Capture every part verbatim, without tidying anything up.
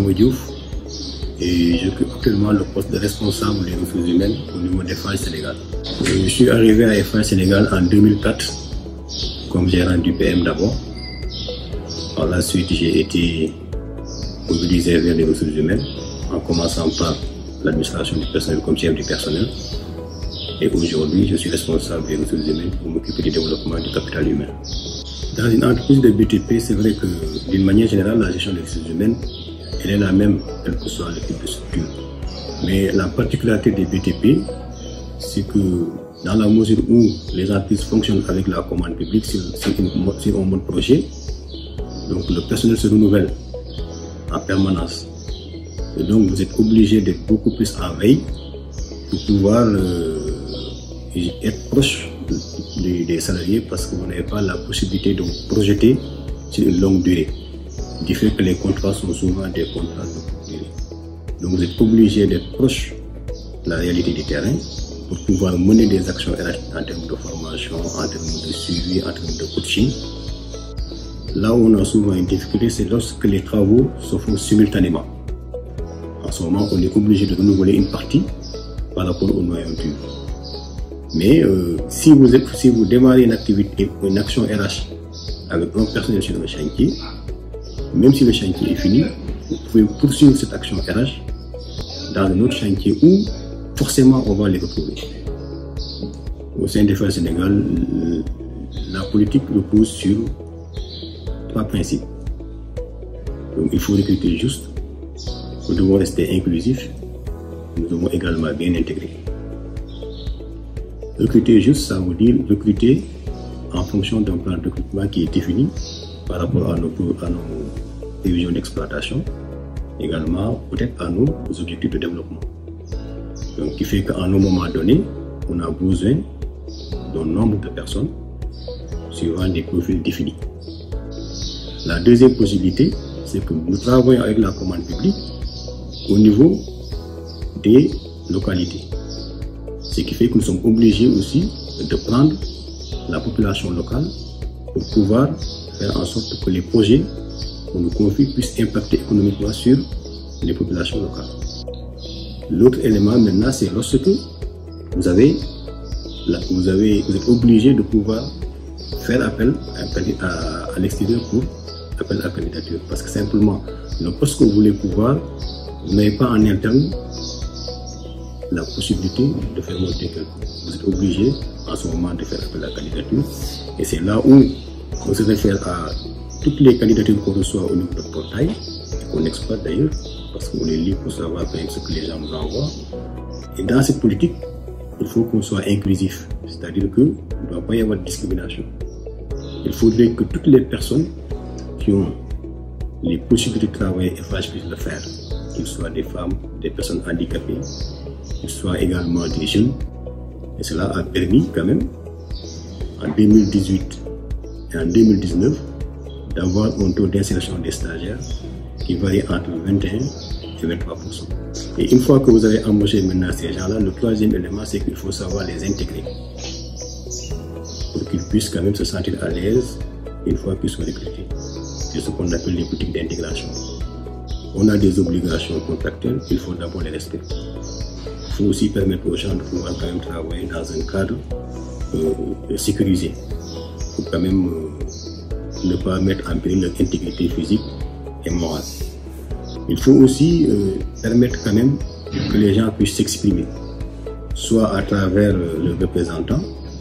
Samba Diouf et j'occupe actuellement le poste de responsable des ressources humaines au niveau des F A I Sénégal. Je suis arrivé à F A I Sénégal en deux mille quatre comme gérant du P M d'abord. Par la suite, j'ai été mobilisé vers les ressources humaines en commençant par l'administration du personnel comme chef du personnel. Et aujourd'hui, je suis responsable des ressources humaines pour m'occuper du développement du capital humain. Dans une entreprise de B T P, c'est vrai que d'une manière générale, la gestion des ressources humaines, elle est la même, quel que soit le type de structure. Mais la particularité des B T P, c'est que dans la mesure où les entreprises fonctionnent avec la commande publique sur, sur, une, sur un mode projet, donc le personnel se renouvelle en permanence. Et donc vous êtes obligé d'être beaucoup plus en veille pour pouvoir euh, être proche de, de, des salariés parce que vous n'avez pas la possibilité de vous projeter sur une longue durée. Du fait que les contrats sont souvent des contrats de courte durée. Donc vous êtes obligé d'être proche de la réalité du terrain pour pouvoir mener des actions R H en termes de formation, en termes de suivi, en termes de coaching. Là où on a souvent une difficulté, c'est lorsque les travaux se font simultanément. En ce moment, on est obligé de renouveler une partie par rapport aux noyantures. Mais euh, si, vous êtes, si vous démarrez une activité, une action R H avec un personnel sur un chantier, même si le chantier est fini, vous pouvez poursuivre cette action R H dans un autre chantier où forcément on va les retrouver. Au sein des F A I Sénégal, la politique repose sur trois principes. Donc il faut recruter juste, nous devons rester inclusifs, nous devons également bien intégrer. Recruter juste, ça veut dire recruter en fonction d'un plan de recrutement qui est défini par rapport à nos, à nos prévisions d'exploitation, également peut-être à nos objectifs de développement. Donc, qui fait qu'à un moment donné, on a besoin d'un nombre de personnes suivant des profils définis. La deuxième possibilité, c'est que nous travaillons avec la commande publique au niveau des localités. Ce qui fait que nous sommes obligés aussi de prendre la population locale pour pouvoir faire en sorte que les projets qu'on nous confie puissent impacter économiquement sur les populations locales. L'autre élément maintenant, c'est lorsque vous avez, vous avez, vous êtes obligé de pouvoir faire appel à, à, à l'extérieur pour appel à candidature. Parce que simplement, le poste que vous voulez pouvoir, vous n'avez pas en interne la possibilité de faire monter quelqu'un. Vous êtes obligé en ce moment de faire appel à la candidature. Et c'est là où on se réfère à toutes les candidatures qu'on reçoit au niveau de portail, qu'on exploite d'ailleurs, parce qu'on les lit pour savoir ce que les gens nous envoient. Et dans cette politique, il faut qu'on soit inclusif, c'est-à-dire qu'il ne doit pas y avoir de discrimination. Il faudrait que toutes les personnes qui ont les possibilités de travailler F H puissent le faire, qu'ils soient des femmes, des personnes handicapées, qu'ils soient également des jeunes. Et cela a permis quand même, en deux mille dix-huit et en deux mille dix-neuf, d'avoir un taux d'insertion des stagiaires qui varie entre vingt et un et vingt-trois pour cent. Et une fois que vous avez embauché maintenant ces gens-là, le troisième élément, c'est qu'il faut savoir les intégrer pour qu'ils puissent quand même se sentir à l'aise une fois qu'ils sont recrutés. C'est ce qu'on appelle les politiques d'intégration. On a des obligations contractuelles, il faut d'abord les respecter. Il faut aussi permettre aux gens de pouvoir quand même travailler dans un cadre euh, sécurisé pour quand même euh, ne pas mettre en péril leur intégrité physique et morale. Il faut aussi euh, permettre quand même que les gens puissent s'exprimer, soit à travers euh, leurs représentants,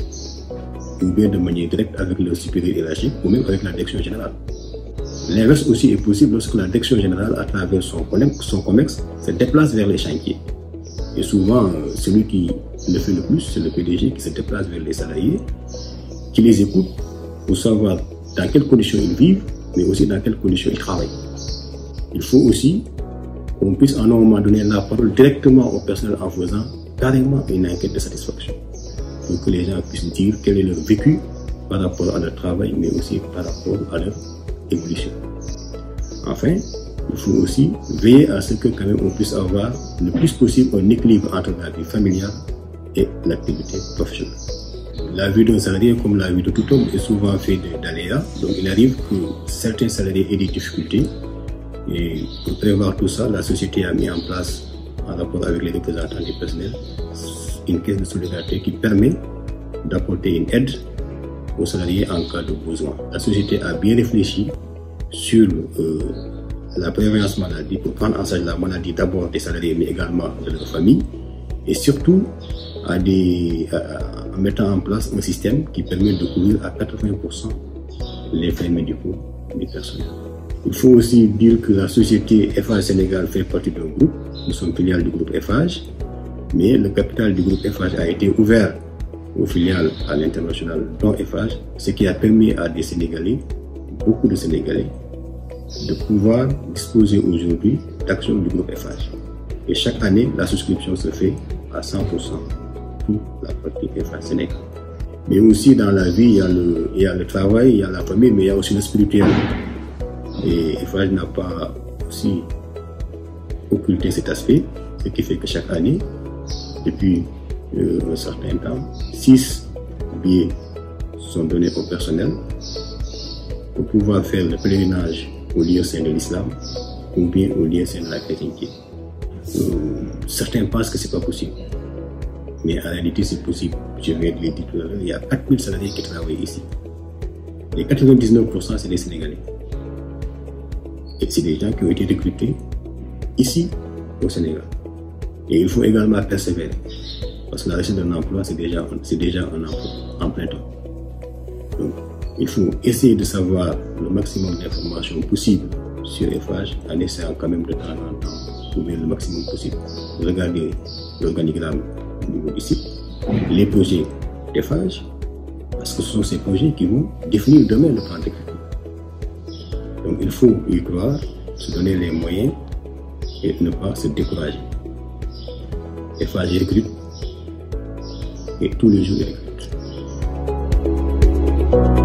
ou bien de manière directe avec leur supérieur hiérarchique, ou même avec la direction générale. L'inverse aussi est possible lorsque la direction générale, à travers son COMEX, son COMEX se déplace vers les chantiers. Et souvent, euh, celui qui le fait le plus, c'est le P D G qui se déplace vers les salariés, qui les écoute pour savoir dans quelles conditions ils vivent, mais aussi dans quelles conditions ils travaillent. Il faut aussi qu'on puisse à un moment donné la parole directement au personnel en faisant carrément une enquête de satisfaction, pour que les gens puissent dire quel est leur vécu par rapport à leur travail, mais aussi par rapport à leur évolution. Enfin, il faut aussi veiller à ce que quand même on puisse avoir le plus possible un équilibre entre la vie familiale et l'activité professionnelle. La vie d'un salarié, comme la vie de tout homme, est souvent faite d'aléas. Donc il arrive que certains salariés aient des difficultés Et pour prévoir tout ça, la société a mis en place, en rapport avec les représentants du personnel, une caisse de solidarité qui permet d'apporter une aide aux salariés en cas de besoin. La société a bien réfléchi sur euh, la prévoyance maladie pour prendre en charge la maladie d'abord des salariés mais également de leur famille, et surtout à des, à, en mettant en place un système qui permet de couvrir à quatre-vingts pour cent les frais médicaux du personnel. Il faut aussi dire que la société Eiffage Sénégal fait partie d'un groupe. Nous sommes filiales du groupe Eiffage, mais le capital du groupe Eiffage a été ouvert aux filiales à l'international, dont Eiffage, ce qui a permis à des Sénégalais, beaucoup de Sénégalais, de pouvoir disposer aujourd'hui d'actions du groupe Eiffage. Et chaque année, la souscription se fait à cent pour cent pour la partie Eiffage Sénégal. Mais aussi dans la vie, il y a le, il y a le travail, il y a la famille, mais il y a aussi le spirituel. Et Eiffage n'a pas aussi occulté cet aspect, ce qui fait que chaque année, depuis euh, un certain temps, six billets sont donnés au personnel pour pouvoir faire le pèlerinage au lieu saint de l'islam ou bien au lieu saint de la chrétienté. Euh, certains pensent que c'est pas possible, mais en réalité c'est possible. Je viens de le dire tout à l'heure, il y a quatre mille salariés qui travaillent ici. Et quatre-vingt-dix-neuf pour cent c'est des Sénégalais. Et c'est des gens qui ont été recrutés ici au Sénégal. Et il faut également persévérer. Parce que la recherche d'un emploi, c'est déjà, c'est déjà un emploi en plein temps. Donc, il faut essayer de savoir le maximum d'informations possibles sur Eiffage en essayant quand même de temps en temps de trouver le maximum possible. Regardez l'organigramme au niveau du site, les projets d'Eiffage, parce que ce sont ces projets qui vont définir demain le plan technique. Donc il faut y croire, se donner les moyens et ne pas se décourager. Eiffage recrute et tous les jours il recrute.